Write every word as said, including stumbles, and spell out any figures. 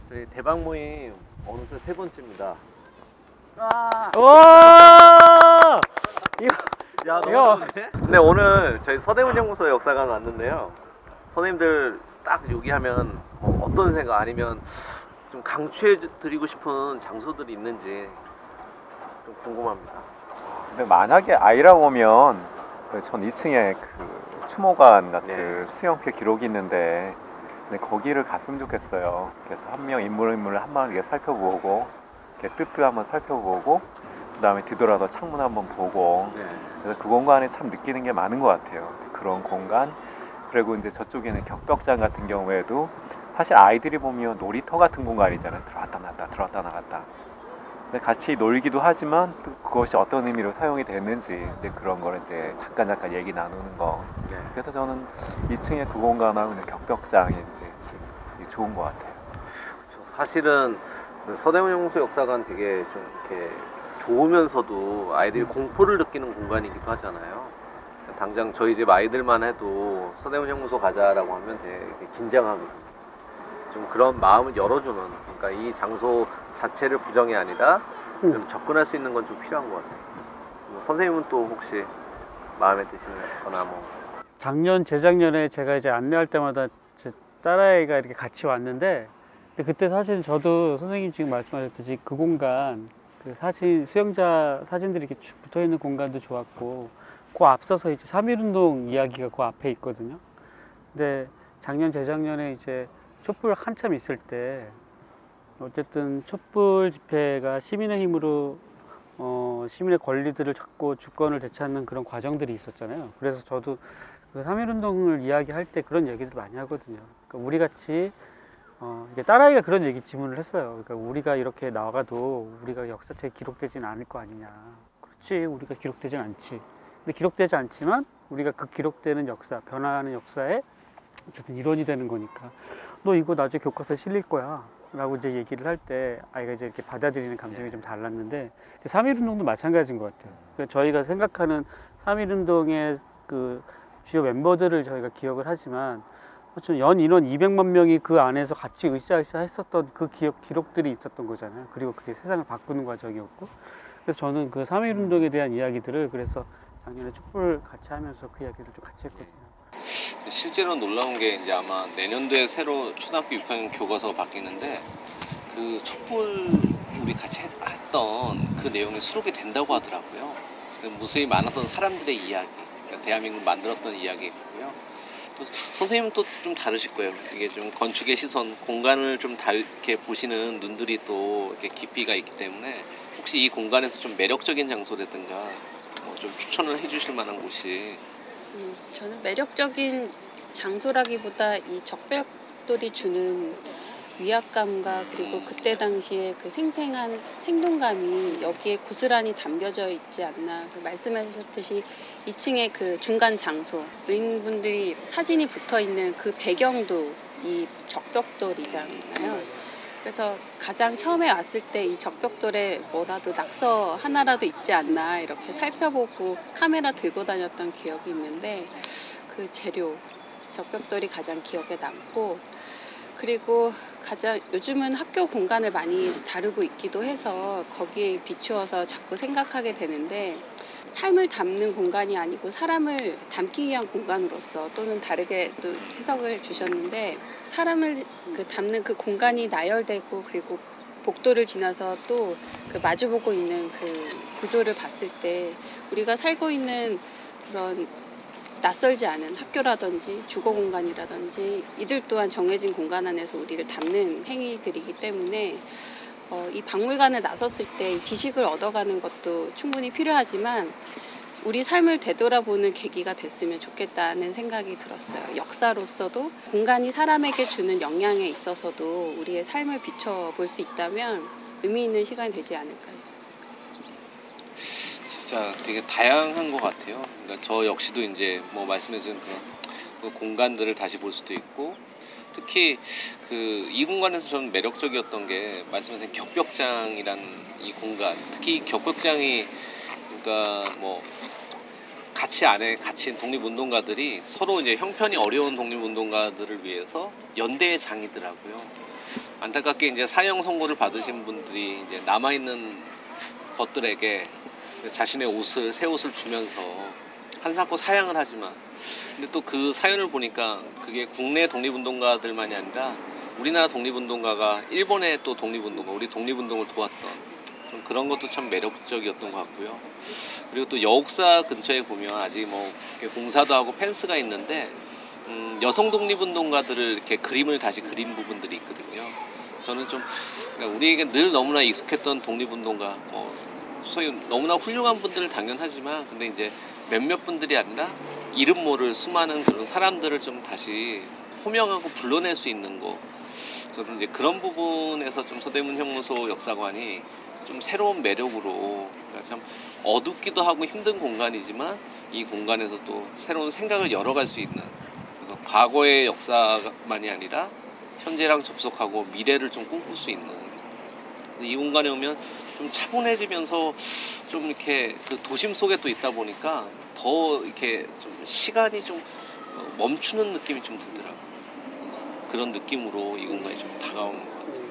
저희 대박 모임 어느새 세 번째입니다. 와. 와! 이거 야 너무 좋네. 근데 오늘 저희 서대문연구소 역사관 왔는데요. 선생님들 딱 여기 하면 뭐 어떤 생각 아니면 좀 강추해 드리고 싶은 장소들이 있는지 좀 궁금합니다. 근데 만약에 아이랑 오면 전 이 층에 그 추모관 같은 네. 수영표 기록이 있는데 근데 거기를 갔으면 좋겠어요. 그래서 한 명 인물 인물을 한 번 이렇게 살펴보고 이렇게 뜻도 한번 살펴보고 그 다음에 뒤돌아서 창문 한번 보고 네. 그래서 그 공간에 참 느끼는 게 많은 것 같아요. 그런 공간 그리고 이제 저쪽에는 격벽장 같은 경우에도 사실 아이들이 보면 놀이터 같은 공간이잖아요. 들어왔다 나갔다 들어왔다 나갔다. 근데 같이 놀기도 하지만 또 그것이 어떤 의미로 사용이 됐는지 근데 그런 걸 이제 잠깐 잠깐 얘기 나누는 거. 네. 그래서 저는 이 층의 그 공간하고 격벽장이 이제 좋은 것 같아요. 그쵸. 사실은 서대문연구소 역사관 되게 좀 이렇게 좋으면서도 아이들이 공포를 느끼는 공간이기도 하잖아요. 당장 저희 집 아이들만 해도 서대문연구소 가자라고 하면 되게 긴장하거든요. 좀 그런 마음을 열어주는, 그러니까 이 장소 자체를 부정이 아니라 좀 접근할 수 있는 건 좀 필요한 것 같아요. 뭐 선생님은 또 혹시 마음에 드시는 거나 뭐. 작년 재작년에 제가 이제 안내할 때마다 제 딸아이가 이렇게 같이 왔는데 근데 그때 사실 저도 선생님 지금 말씀하셨듯이 그 공간 그 사진 수영자 사진들이 이렇게 쭉 붙어 있는 공간도 좋았고 그 앞서서 이제 삼일운동 이야기가 그 앞에 있거든요. 근데 작년 재작년에 이제 촛불 한참 있을 때 어쨌든 촛불 집회가 시민의 힘으로 어, 시민의 권리들을 찾고 주권을 되찾는 그런 과정들이 있었잖아요. 그래서 저도 그 삼일운동을 이야기할 때 그런 얘기들 많이 하거든요. 그러니까 우리 같이 어, 이게 딸아이가 그런 얘기 질문을 했어요. 그러니까 우리가 이렇게 나가도 우리가 역사책에 기록되지는 않을 거 아니냐. 그렇지, 우리가 기록되진 않지. 근데 기록되지 않지만 우리가 그 기록되는 역사, 변화하는 역사에 어쨌든 일원이 되는 거니까 너 이거 나중에 교과서에 실릴 거야 라고 이제 얘기를 할 때 아이가 이제 이렇게 받아들이는 감정이 좀 달랐는데 삼일운동도 마찬가지인 것 같아요. 그러니까 저희가 생각하는 삼일운동의 그 주요 멤버들을 저희가 기억을 하지만 연 인원 이백만 명이 그 안에서 같이 으쌰으쌰 했었던 그 기억, 기록들이 있었던 거잖아요. 그리고 그게 세상을 바꾸는 과정이었고 그래서 저는 그 삼일운동에 대한 이야기들을 그래서 작년에 촛불 같이 하면서 그 이야기를 좀 같이 했거든요. 실제로 놀라운 게 이제 아마 내년도에 새로 초등학교 육 학년 교과서가 바뀌는데 그 촛불 우리 같이 했던 그 내용이 수록이 된다고 하더라고요. 무수히 많았던 사람들의 이야기, 그러니까 대한민국을 만들었던 이야기고요. 또 선생님은 또 좀 다르실 거예요. 이게 좀 건축의 시선, 공간을 좀 다르게 보시는 눈들이 또 이렇게 깊이가 있기 때문에 혹시 이 공간에서 좀 매력적인 장소라든가 뭐 좀 추천을 해주실 만한 곳이. 음, 저는 매력적인 장소라기보다 이 적벽돌이 주는 위압감과 그리고 그때 당시에 그 생생한 생동감이 여기에 고스란히 담겨져 있지 않나. 그 말씀하셨듯이 이 층의 그 중간 장소, 의인분들이 사진이 붙어 있는 그 배경도 이 적벽돌이잖아요. 그래서 가장 처음에 왔을 때 이 적벽돌에 뭐라도 낙서 하나라도 있지 않나 이렇게 살펴보고 카메라 들고 다녔던 기억이 있는데 그 재료, 적벽돌이 가장 기억에 남고 그리고 가장 요즘은 학교 공간을 많이 다루고 있기도 해서 거기에 비추어서 자꾸 생각하게 되는데 삶을 담는 공간이 아니고 사람을 담기 위한 공간으로서 또는 다르게 또 해석을 주셨는데 사람을 그 담는 그 공간이 나열되고 그리고 복도를 지나서 또 그 마주보고 있는 그 구도를 봤을 때 우리가 살고 있는 그런 낯설지 않은 학교라든지 주거 공간이라든지 이들 또한 정해진 공간 안에서 우리를 담는 행위들이기 때문에 어, 이 박물관에 나섰을 때 지식을 얻어가는 것도 충분히 필요하지만 우리 삶을 되돌아보는 계기가 됐으면 좋겠다는 생각이 들었어요. 역사로서도 공간이 사람에게 주는 영향에 있어서도 우리의 삶을 비춰볼 수 있다면 의미 있는 시간이 되지 않을까 싶습니다. 진짜 되게 다양한 것 같아요. 그러니까 저 역시도 이제 뭐 말씀해주신 그 공간들을 다시 볼 수도 있고 특히 그 이 공간에서 저는 매력적이었던 게 말씀하신 격벽장이란 이 공간, 특히 격벽장이 그러니까 뭐 같이 안에 갇힌 독립운동가들이 서로 이제 형편이 어려운 독립운동가들을 위해서 연대의 장이더라고요. 안타깝게 이제 사형 선고를 받으신 분들이 이제 남아 있는 것들에게 자신의 옷을 새 옷을 주면서 한사코 사양을 하지만, 근데 또 그 사연을 보니까 그게 국내 독립운동가들만이 아니라 우리나라 독립운동가가 일본의 또 독립운동가, 우리 독립운동을 도왔던 좀 그런 것도 참 매력적이었던 것 같고요. 그리고 또 여옥사 근처에 보면 아직 뭐 이렇게 공사도 하고 펜스가 있는데 음, 여성 독립운동가들을 이렇게 그림을 다시 그린 부분들이 있거든요. 저는 좀 그러니까 우리에게 늘 너무나 익숙했던 독립운동가, 뭐 소위 너무나 훌륭한 분들은 당연하지만, 근데 이제 몇몇 분들이 아니라 이름 모를 수많은 그런 사람들을 좀 다시 호명하고 불러낼 수 있는 거. 저는 이제 그런 부분에서 좀 서대문 형무소 역사관이 좀 새로운 매력으로, 그러니까 참 어둡기도 하고 힘든 공간이지만 이 공간에서 또 새로운 생각을 열어갈 수 있는, 그래서 과거의 역사만이 아니라 현재랑 접속하고 미래를 좀 꿈꿀 수 있는, 이 공간에 오면 좀 차분해지면서 좀 이렇게 그 도심 속에 또 있다 보니까 더 이렇게 좀 시간이 좀 멈추는 느낌이 좀 들더라고요. 그런 느낌으로 이 공간이 좀 다가오는 것 같아요.